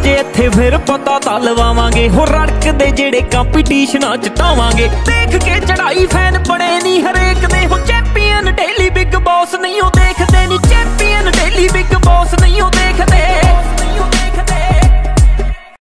ਜੇ ਇੱਥੇ फिर पता ਤਾਂ ਲਵਾਵਾਂਗੇ ਹੋ ਰੜਕਦੇ ਜਿਹੜੇ ਕੰਪੀਟੀਸ਼ਨਾਂ ਚ ਟਾਵਾਂਗੇ। देख के चढ़ाई फैन बने नी हरेक दे